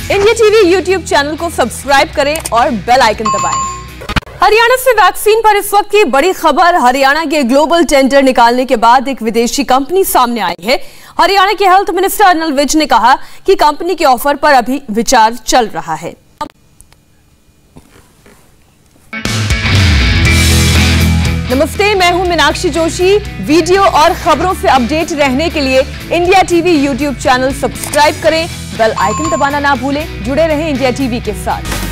India TV YouTube channel को subscribe करें और बेल आइकन दबाएं। हरियाणा से वैक्सीन पर इस वक्त की बड़ी खबर। हरियाणा के ग्लोबल टेंडर निकालने के बाद एक विदेशी कंपनी सामने आई है। हरियाणा के हेल्थ मिनिस्टर अनिल विज ने कहा कि कंपनी के ऑफर पर अभी विचार चल रहा है। नमस्ते, मैं हूं मीनाक्षी जोशी। वीडियो और खबरों से अपडेट रहने के लिए India TV YouTube channel subscribe करें, बेल आइकन दबाना ना भूलें। जुड़े रहें इंडिया टीवी के साथ।